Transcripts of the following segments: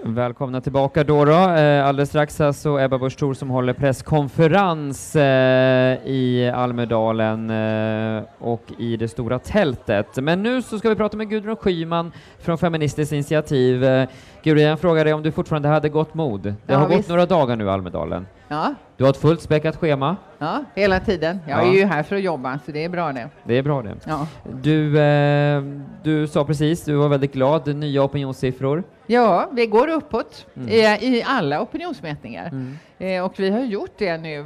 Välkomna tillbaka då. Alldeles strax så Ebba Busch Thor som håller presskonferens i Almedalen och i det stora tältet. Men nu så ska vi prata med Gudrun Schyman från Feministiskt initiativ. Gudrun, jag frågar dig om du fortfarande hade gott mod. Det har gått några dagar nu i Almedalen. Ja. Du har ett fullt späckat schema. Ja, hela tiden. Jag är ju här för att jobba, så det är bra det. Det är bra det. Ja. Du sa precis, du var väldigt glad, nya opinionssiffror. Ja, det går uppåt i alla opinionsmätningar. Och vi har gjort det nu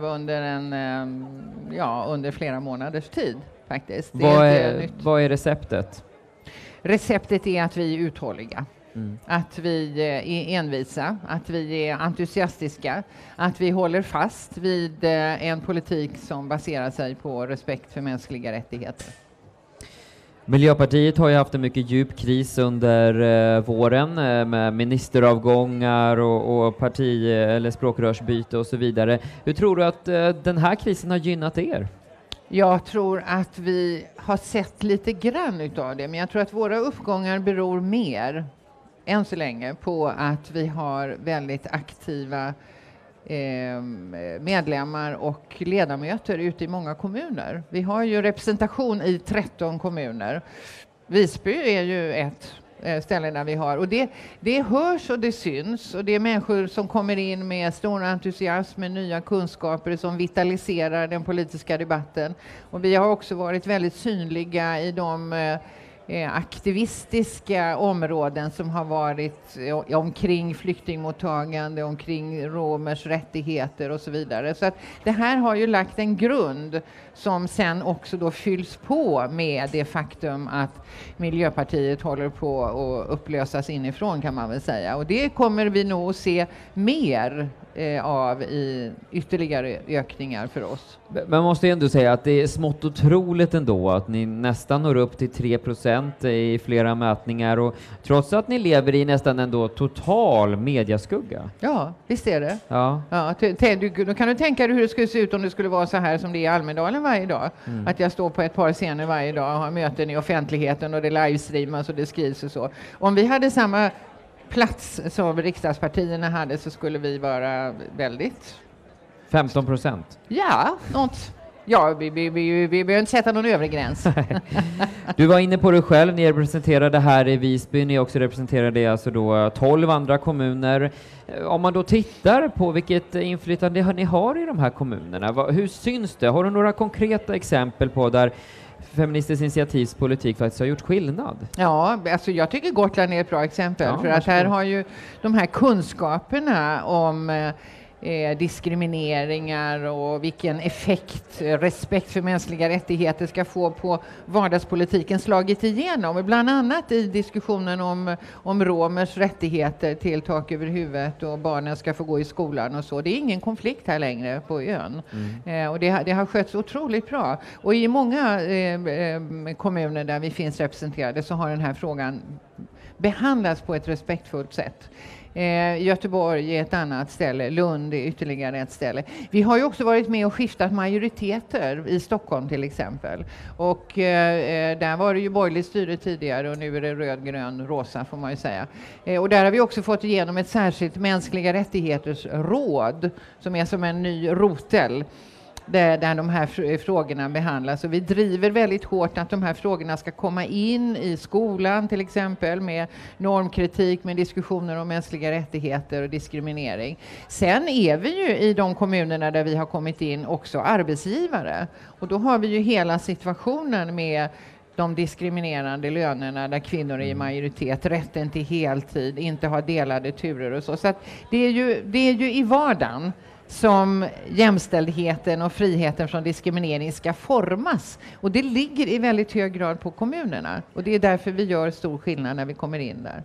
under flera månaders tid faktiskt. Vad är receptet? Receptet är att vi är uthålliga. Att vi är envisa, att vi är entusiastiska, att vi håller fast vid en politik som baserar sig på respekt för mänskliga rättigheter. Miljöpartiet har ju haft en mycket djup kris under våren med ministeravgångar och eller språkrörsbyte och så vidare. Hur tror du att den här krisen har gynnat er? Jag tror att vi har sett lite grann utav det, men jag tror att våra uppgångar beror mer än så länge på att vi har väldigt aktiva medlemmar och ledamöter ute i många kommuner. Vi har ju representation i 13 kommuner. Visby är ju ett ställe där vi har, och det hörs och det syns, och det är människor som kommer in med stor entusiasm, med nya kunskaper som vitaliserar den politiska debatten. Och vi har också varit väldigt synliga i de aktivistiska områden som har varit omkring flyktingmottagande, omkring romers rättigheter och så vidare. Så att det här har ju lagt en grund som sen också då fylls på med det faktum att Miljöpartiet håller på att upplösas inifrån, kan man väl säga. Och det kommer vi nog att se mer av i ytterligare ökningar för oss. Man måste ju ändå säga att det är smått otroligt ändå att ni nästan når upp till 3% i flera mätningar, och trots att ni lever i nästan ändå total mediaskugga. Ja, visst är det. Ja. Ja, då kan du tänka dig hur det skulle se ut om det skulle vara så här som det är i Almedalen varje dag. Att jag står på ett par scener varje dag och har möten i offentligheten och det livestreamas och det skrivs och så. Om vi hade samma plats som riksdagspartierna hade så skulle vi vara väldigt... 15%? Ja, något. Ja, vi behöver inte sätta någon övre gräns. Du var inne på det själv, ni representerade här i Visby, ni också representerade alltså då 12 andra kommuner. Om man då tittar på vilket inflytande ni har i de här kommunerna, hur syns det? Har du några konkreta exempel på där Feministiskt initiativs politik faktiskt har gjort skillnad? Ja, alltså jag tycker Gotland är ett bra exempel. Ja, för att här har ju de här kunskaperna om diskrimineringar och vilken effekt respekt för mänskliga rättigheter ska få på vardagspolitiken slagit igenom. Bland annat i diskussionen om romers rättigheter till tak över huvudet och barnen ska få gå i skolan och så. Det är ingen konflikt här längre på ön. Och det har skötts otroligt bra. Och i många kommuner där vi finns representerade så har den här frågan behandlats på ett respektfullt sätt. Göteborg är ett annat ställe, Lund är ytterligare ett ställe. Vi har ju också varit med och skiftat majoriteter i Stockholm till exempel. Och där var det ju borgerligt styre tidigare och nu är det röd, grön, rosa får man ju säga. Och där har vi också fått igenom ett särskilt mänskliga rättigheters råd som är som en ny rotel. Där de här frågorna behandlas. Och vi driver väldigt hårt att de här frågorna ska komma in i skolan till exempel med normkritik, med diskussioner om mänskliga rättigheter och diskriminering. Sen är vi ju i de kommunerna där vi har kommit in också arbetsgivare. Och då har vi ju hela situationen med de diskriminerande lönerna där kvinnor är i majoritet, rätten till heltid, inte ha delade turer och så. Så att det är ju i vardagen som jämställdheten och friheten från diskriminering ska formas. Och det ligger i väldigt hög grad på kommunerna. Och det är därför vi gör stor skillnad när vi kommer in där.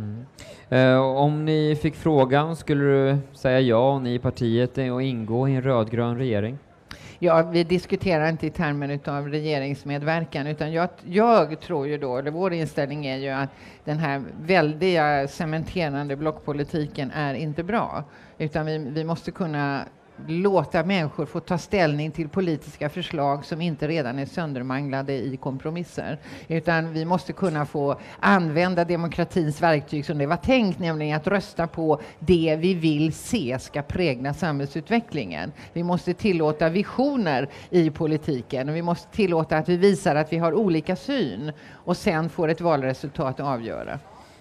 Om ni fick frågan, skulle du säga ja och ni i partiet och ingå i en rödgrön regering? Ja, vi diskuterar inte i termen av regeringsmedverkan, utan jag tror ju då, eller vår inställning är ju att den här väldiga cementerande blockpolitiken är inte bra. Utan vi måste kunna låta människor få ta ställning till politiska förslag som inte redan är söndermanglade i kompromisser. Utan vi måste kunna få använda demokratins verktyg som det var tänkt, nämligen att rösta på det vi vill se ska prägla samhällsutvecklingen. Vi måste tillåta visioner i politiken och vi måste tillåta att vi visar att vi har olika syn och sen får ett valresultat avgöra.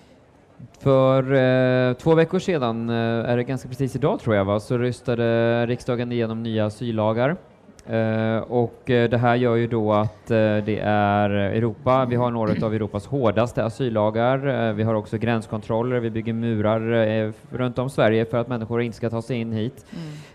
För 2 veckor sedan, är det ganska precis idag tror jag, så röstade riksdagen igenom nya asyllagar. Och det här gör ju då att det är Europa, vi har några av Europas hårdaste asyllagar. Vi har också gränskontroller, vi bygger murar runt om Sverige för att människor inte ska ta sig in hit.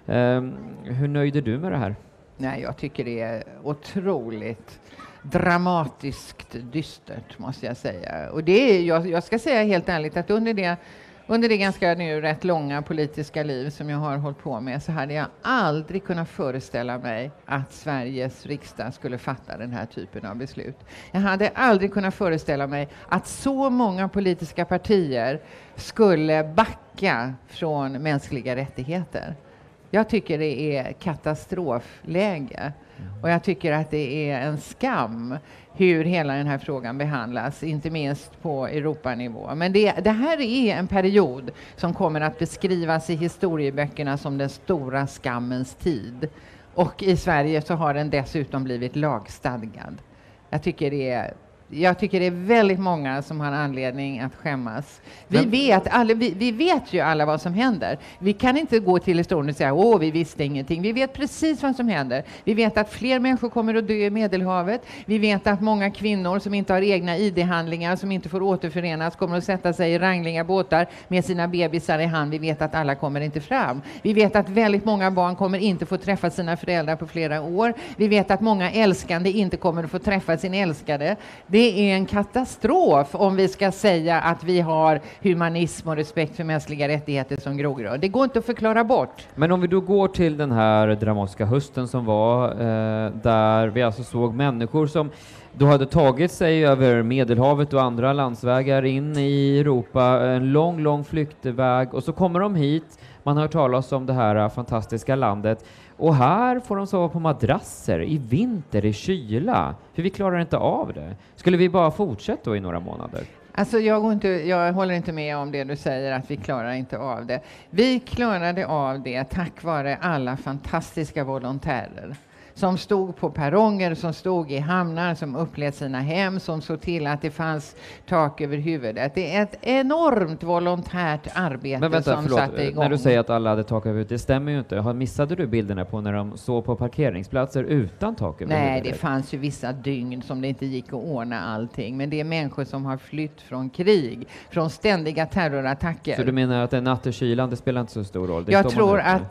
Hur nöjd är du med det här? Nej, jag tycker det är otroligt dramatiskt dystert, måste jag säga. Och det är, jag ska säga helt ärligt att under det ganska nu rätt långa politiska liv som jag har hållit på med, så hade jag aldrig kunnat föreställa mig att Sveriges riksdag skulle fatta den här typen av beslut. Jag hade aldrig kunnat föreställa mig att så många politiska partier skulle backa från mänskliga rättigheter. Jag tycker det är katastrofläge. Och jag tycker att det är en skam hur hela den här frågan behandlas, inte minst på Europanivå. Men det här är en period som kommer att beskrivas i historieböckerna som den stora skammens tid. Och i Sverige så har den dessutom blivit lagstadgad. Jag tycker det är väldigt många som har anledning att skämmas. Vi vet ju alla vad som händer. Vi kan inte gå till historien och säga vi visste ingenting. Vi vet precis vad som händer. Vi vet att fler människor kommer att dö i Medelhavet. Vi vet att många kvinnor som inte har egna ID-handlingar, som inte får återförenas, kommer att sätta sig i rangliga båtar med sina bebisar i hand. Vi vet att alla kommer inte fram. Vi vet att väldigt många barn kommer inte få träffa sina föräldrar på flera år. Vi vet att många älskande inte kommer att få träffa sin älskade. Det är en katastrof om vi ska säga att vi har humanism och respekt för mänskliga rättigheter som grogrund. Det går inte att förklara bort. Men om vi då går till den här dramatiska hösten som var, där vi alltså såg människor som då hade tagit sig över Medelhavet och andra landsvägar in i Europa, en lång flyktväg, och så kommer de hit. Man har hört talas om det här fantastiska landet. Och här får de sova på madrasser i vinter, i kyla. För vi klarar inte av det. Skulle vi bara fortsätta då i några månader? Alltså jag håller inte med om det du säger, att vi klarar inte av det. Vi klarade av det tack vare alla fantastiska volontärer som stod på perronger, som stod i hamnar, som upplät sina hem, som såg till att det fanns tak över huvudet. Det är ett enormt volontärt arbete. Men vänta, som satte igång. När du säger att alla hade tak över huvudet, det stämmer ju inte. Missade du bilderna på när de såg på parkeringsplatser utan tak över huvudet? Nej, det fanns ju vissa dygn som det inte gick att ordna allting. Men det är människor som har flytt från krig, från ständiga terrorattacker. Så du menar att en natt i kylan, det spelar inte så stor roll? Jag tror att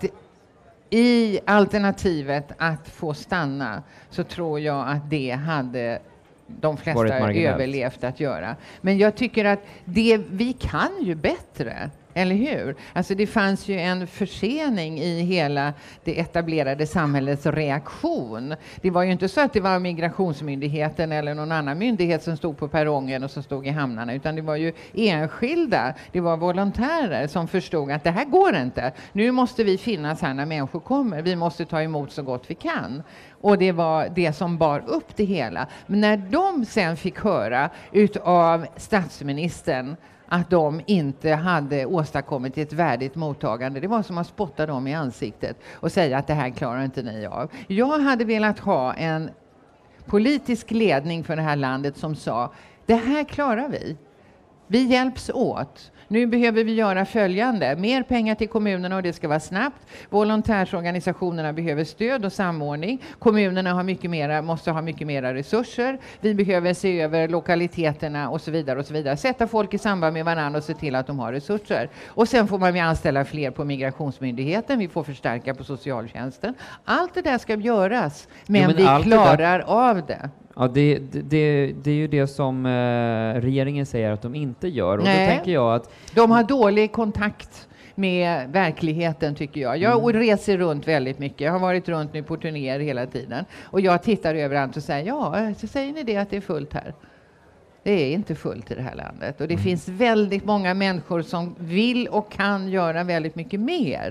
i alternativet att få stanna, så tror jag att det hade de flesta överlevt att göra. Men jag tycker att vi kan ju bättre. Eller hur? Alltså det fanns ju en försening i hela det etablerade samhällets reaktion. Det var ju inte så att det var Migrationsmyndigheten eller någon annan myndighet som stod på perrongen och som stod i hamnarna, utan det var ju enskilda, det var volontärer som förstod att det här går inte. Nu måste vi finnas här när människor kommer. Vi måste ta emot så gott vi kan. Och det var det som bar upp det hela. Men när de sen fick höra utav statsministern att de inte hade åstadkommit ett värdigt mottagande, det var som att spotta dem i ansiktet och säga att det här klarar inte ni av. Jag hade velat ha en politisk ledning för det här landet som sa, det här klarar vi. Vi hjälps åt. Nu behöver vi göra följande. Mer pengar till kommunerna, och det ska vara snabbt. Volontärsorganisationerna behöver stöd och samordning. Kommunerna måste ha mycket mera resurser. Vi behöver se över lokaliteterna och så vidare och så vidare. Sätta folk i samband med varandra och se till att de har resurser. Och sen får man anställa fler på Migrationsmyndigheten. Vi får förstärka på socialtjänsten. Allt det där ska göras, men vi klarar av det. Ja, det är ju det som regeringen säger att de inte gör. Och då tänker jag att de har dålig kontakt med verkligheten, tycker jag. Jag reser runt väldigt mycket. Jag har varit runt nu på turnéer hela tiden. Och jag tittar överallt och säger, så säger ni det att det är fullt här? Det är inte fullt i det här landet. Och det finns väldigt många människor som vill och kan göra väldigt mycket mer,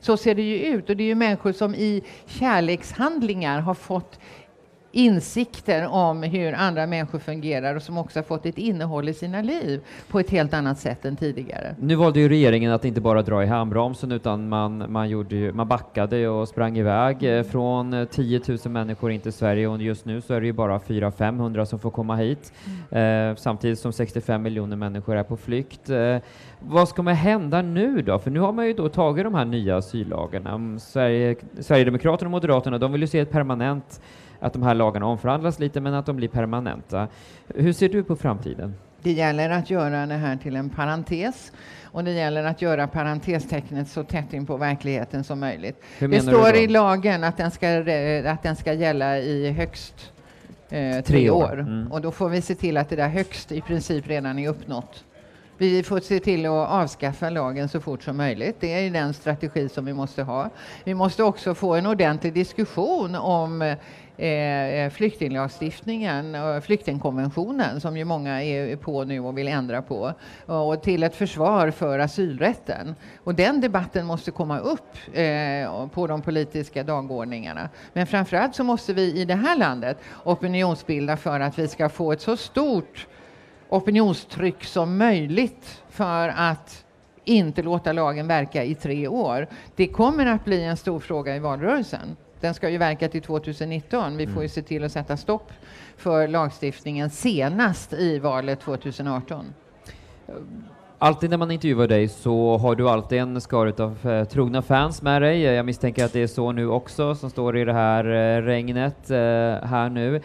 Så ser det ju ut, och det är ju människor som i kärlekshandlingar har fått insikter om hur andra människor fungerar och som också har fått ett innehåll i sina liv på ett helt annat sätt än tidigare. Nu valde ju regeringen att inte bara dra i handbromsen, utan man backade och sprang iväg från 10 000 människor in till Sverige, och just nu så är det ju bara 400-500 som får komma hit, samtidigt som 65 miljoner människor är på flykt. Vad ska man hända nu då? För nu har man ju då tagit de här nya asyllagarna. Sverigedemokraterna och Moderaterna, de vill ju se ett permanent, att de här lagarna omförhandlas lite, men att de blir permanenta. Hur ser du på framtiden? Det gäller att göra det här till en parentes, och det gäller att göra parentestecknet så tätt in på verkligheten som möjligt. Det står i lagen att den ska gälla i högst 3 år. Och då får vi se till att det där högst i princip redan är uppnått. Vi får se till att avskaffa lagen så fort som möjligt. Det är den strategi som vi måste ha. Vi måste också få en ordentlig diskussion om flyktinglagstiftningen och flyktingkonventionen, som ju många är på nu och vill ändra på, och till ett försvar för asylrätten. Och den debatten måste komma upp på de politiska dagordningarna. Men framförallt så måste vi i det här landet opinionsbilda för att vi ska få ett så stort opinionstryck som möjligt för att inte låta lagen verka i 3 år. Det kommer att bli en stor fråga i valrörelsen. Den ska ju verka till 2019. Vi får ju se till att sätta stopp för lagstiftningen senast i valet 2018. Alltid när man intervjuar dig så har du alltid en skara av trogna fans med dig. Jag misstänker att det är så nu också, som står i det här regnet här nu.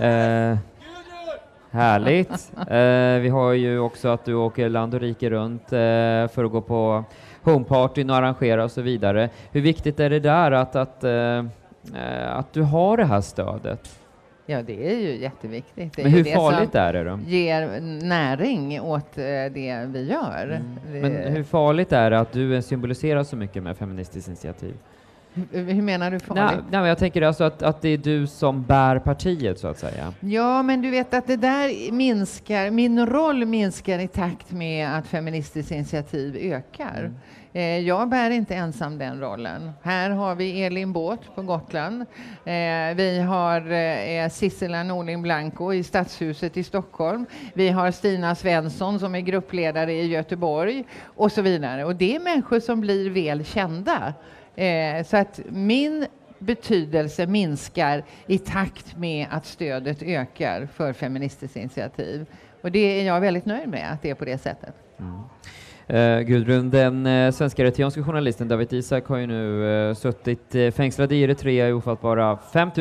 Härligt. Vi har ju också att du åker land och rike runt för att gå på homepartyn och arrangera och så vidare. Hur viktigt är det där att du har det här stödet? Ja, det är ju jätteviktigt. Det Men hur är farligt är det då? Ger näring åt det vi gör. Men hur farligt är det att du symboliserar så mycket med Feministiskt initiativ? Hur menar du farligt? Nej, jag tänker alltså att det är du som bär partiet, så att säga. Ja, men du vet att det där minskar, min roll minskar i takt med att Feministiskt initiativ ökar. Jag bär inte ensam den rollen. Här har vi Elin Båth på Gotland. Vi har Sissela Norling Blanco i Stadshuset i Stockholm. Vi har Stina Svensson som är gruppledare i Göteborg och så vidare. Och det är människor som blir väl kända. Så att min betydelse minskar i takt med att stödet ökar för Feministiskt initiativ. Och det är jag väldigt nöjd med, att det är på det sättet. Gudrun, den svenska eritreanska journalisten Dawit Isaak har ju nu suttit fängslad i Eritrea i ofattbara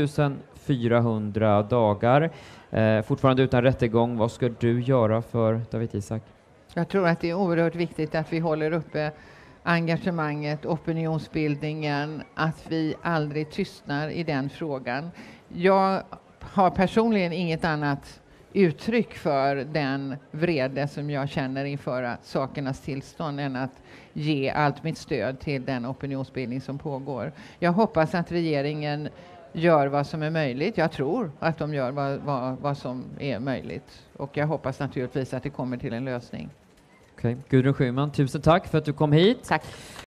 5400 dagar. Fortfarande utan rättegång. Vad ska du göra för Dawit Isaak? Jag tror att det är oerhört viktigt att vi håller uppe engagemanget, opinionsbildningen, att vi aldrig tystnar i den frågan. Jag har personligen inget annat uttryck för den vrede som jag känner inför sakernas tillstånd än att ge allt mitt stöd till den opinionsbildning som pågår. Jag hoppas att regeringen gör vad som är möjligt. Jag tror att de gör vad som är möjligt. Och jag hoppas naturligtvis att det kommer till en lösning. Okej. Gudrun Schyman, tusen tack för att du kom hit. Tack.